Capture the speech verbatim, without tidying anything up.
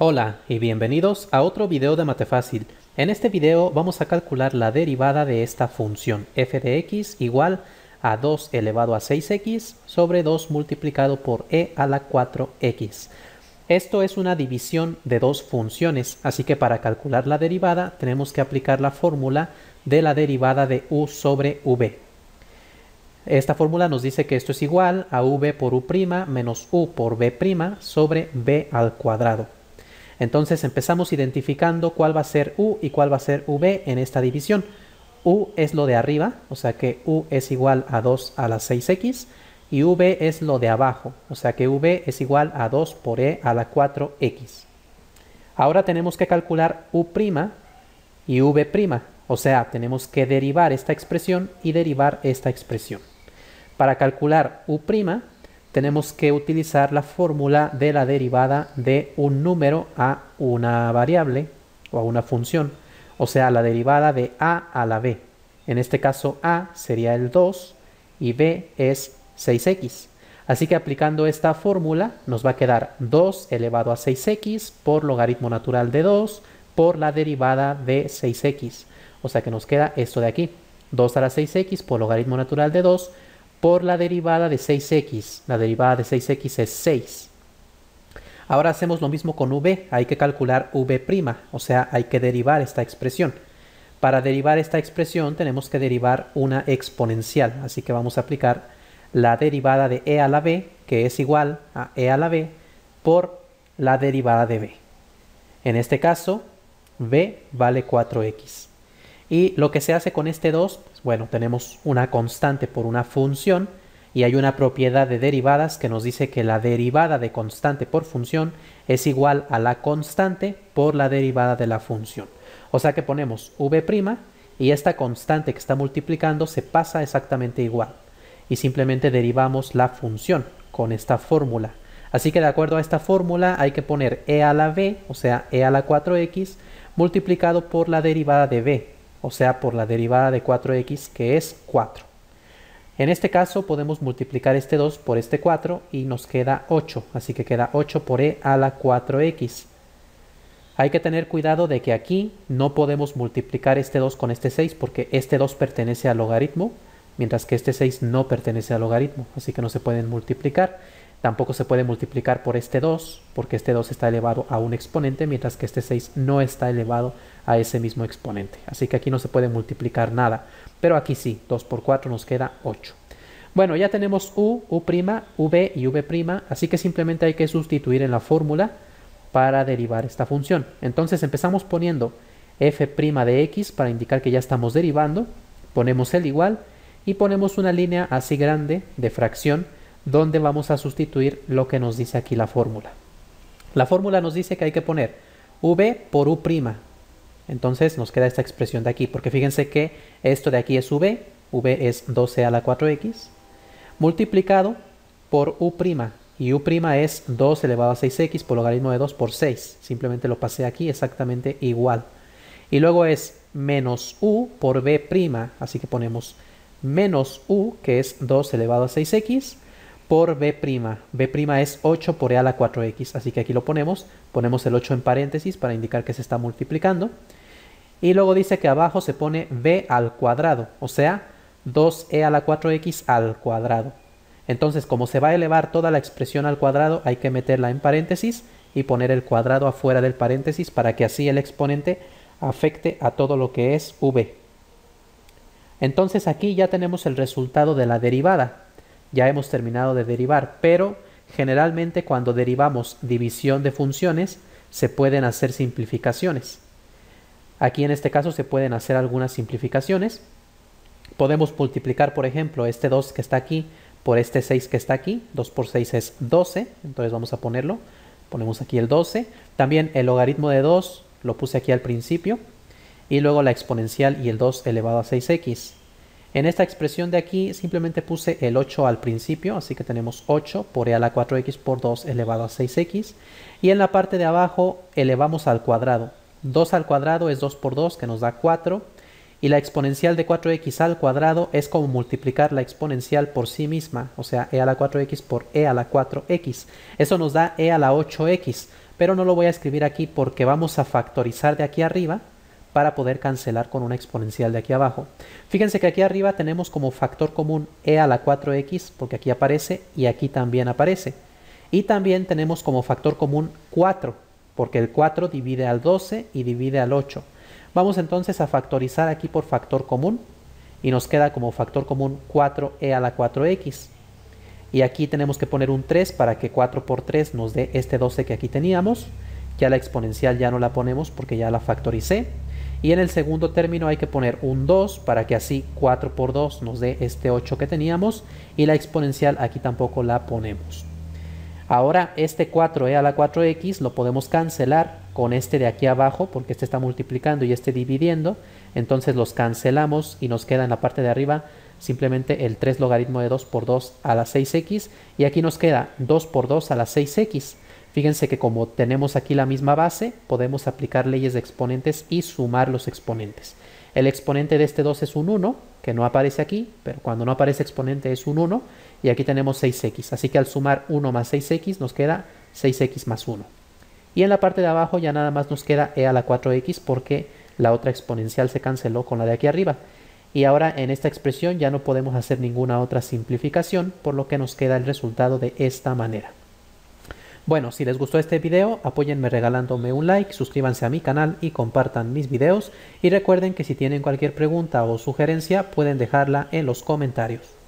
Hola y bienvenidos a otro video de Matefácil. En este video vamos a calcular la derivada de esta función f de x igual a dos elevado a seis x sobre dos multiplicado por e a la cuatro x. Esto es una división de dos funciones, así que para calcular la derivada tenemos que aplicar la fórmula de la derivada de u sobre v. Esta fórmula nos dice que esto es igual a v por u' menos u por v' sobre v al cuadrado. Entonces empezamos identificando cuál va a ser u y cuál va a ser v en esta división. U es lo de arriba, o sea que u es igual a dos a la seis x, y v es lo de abajo, o sea que v es igual a dos por e a la cuatro x. Ahora tenemos que calcular u' y v', o sea, tenemos que derivar esta expresión y derivar esta expresión. Para calcular u', tenemos que utilizar la fórmula de la derivada de un número a una variable o a una función, o sea, la derivada de a a la b. En este caso a sería el dos y b es seis x. Así que aplicando esta fórmula nos va a quedar dos elevado a seis x por logaritmo natural de dos por la derivada de seis x. O sea que nos queda esto de aquí, dos a la seis x por logaritmo natural de dos por la derivada de seis x. La derivada de seis x es seis. Ahora hacemos lo mismo con v. Hay que calcular v', o sea, hay que derivar esta expresión. Para derivar esta expresión tenemos que derivar una exponencial. Así que vamos a aplicar la derivada de e a la b, que es igual a e a la b, por la derivada de b. En este caso, b vale cuatro x. Y lo que se hace con este dos, pues bueno, tenemos una constante por una función y hay una propiedad de derivadas que nos dice que la derivada de constante por función es igual a la constante por la derivada de la función. O sea que ponemos v' y esta constante que está multiplicando se pasa exactamente igual. Y simplemente derivamos la función con esta fórmula. Así que de acuerdo a esta fórmula hay que poner e a la b, o sea, e a la cuatro x, multiplicado por la derivada de b, o sea, por la derivada de cuatro x, que es cuatro. En este caso podemos multiplicar este dos por este cuatro y nos queda ocho, así que queda ocho por e a la cuatro x. Hay que tener cuidado de que aquí no podemos multiplicar este dos con este seis porque este dos pertenece al logaritmo, mientras que este seis no pertenece al logaritmo, así que no se pueden multiplicar. Tampoco se puede multiplicar por este dos, porque este dos está elevado a un exponente, mientras que este seis no está elevado a ese mismo exponente. Así que aquí no se puede multiplicar nada, pero aquí sí, dos por cuatro nos queda ocho. Bueno, ya tenemos u, u', v y v', así que simplemente hay que sustituir en la fórmula para derivar esta función. Entonces empezamos poniendo f' de x para indicar que ya estamos derivando, ponemos el igual y ponemos una línea así grande de fracción donde vamos a sustituir lo que nos dice aquí la fórmula. La fórmula nos dice que hay que poner v por u'. Entonces nos queda esta expresión de aquí, porque fíjense que esto de aquí es v, v es doce a la cuatro x, multiplicado por u', y u' es dos elevado a seis x por logaritmo de dos por seis. Simplemente lo pasé aquí exactamente igual. Y luego es menos u por v', así que ponemos menos u, que es dos elevado a seis x, por v'. v' es ocho por e a la cuatro x, así que aquí lo ponemos, ponemos el ocho en paréntesis para indicar que se está multiplicando. Y luego dice que abajo se pone v al cuadrado, o sea, dos e a la cuatro x al cuadrado. Entonces, como se va a elevar toda la expresión al cuadrado, hay que meterla en paréntesis y poner el cuadrado afuera del paréntesis para que así el exponente afecte a todo lo que es v. Entonces aquí ya tenemos el resultado de la derivada. Ya hemos terminado de derivar, pero generalmente cuando derivamos división de funciones se pueden hacer simplificaciones. Aquí en este caso se pueden hacer algunas simplificaciones. Podemos multiplicar, por ejemplo, este dos que está aquí por este seis que está aquí. dos por seis es doce, entonces vamos a ponerlo. Ponemos aquí el doce. También el logaritmo de dos lo puse aquí al principio. Y luego la exponencial y el dos elevado a seis x. En esta expresión de aquí simplemente puse el ocho al principio, así que tenemos ocho por e a la cuatro x por dos elevado a seis x. Y en la parte de abajo elevamos al cuadrado. dos al cuadrado es dos por dos, que nos da cuatro. Y la exponencial de cuatro x al cuadrado es como multiplicar la exponencial por sí misma, o sea, e a la cuatro x por e a la cuatro x. Eso nos da e a la ocho x. pero no lo voy a escribir aquí porque vamos a factorizar de aquí arriba para poder cancelar con una exponencial de aquí abajo. Fíjense que aquí arriba tenemos como factor común e a la cuatro x, porque aquí aparece y aquí también aparece. Y también tenemos como factor común cuatro, porque el cuatro divide al doce y divide al ocho. Vamos entonces a factorizar aquí por factor común y nos queda como factor común cuatro e a la cuatro x. Y aquí tenemos que poner un tres para que cuatro por tres nos dé este doce que aquí teníamos. Ya la exponencial ya no la ponemos porque ya la factoricé. Y en el segundo término hay que poner un dos para que así cuatro por dos nos dé este ocho que teníamos. Y la exponencial aquí tampoco la ponemos. Ahora este cuatro e a la cuatro x lo podemos cancelar con este de aquí abajo porque este está multiplicando y este dividiendo. Entonces los cancelamos y nos queda en la parte de arriba simplemente el tres logaritmo de dos por dos a la seis x. Y aquí nos queda dos por dos a la seis x. Fíjense que como tenemos aquí la misma base, podemos aplicar leyes de exponentes y sumar los exponentes. El exponente de este dos es un uno, que no aparece aquí, pero cuando no aparece exponente es un uno. Y aquí tenemos seis x, así que al sumar uno más seis x nos queda seis x más uno. Y en la parte de abajo ya nada más nos queda e a la cuatro x porque la otra exponencial se canceló con la de aquí arriba. Y ahora en esta expresión ya no podemos hacer ninguna otra simplificación, por lo que nos queda el resultado de esta manera. Bueno, si les gustó este video, apóyenme regalándome un like, suscríbanse a mi canal y compartan mis videos. Y recuerden que si tienen cualquier pregunta o sugerencia, pueden dejarla en los comentarios.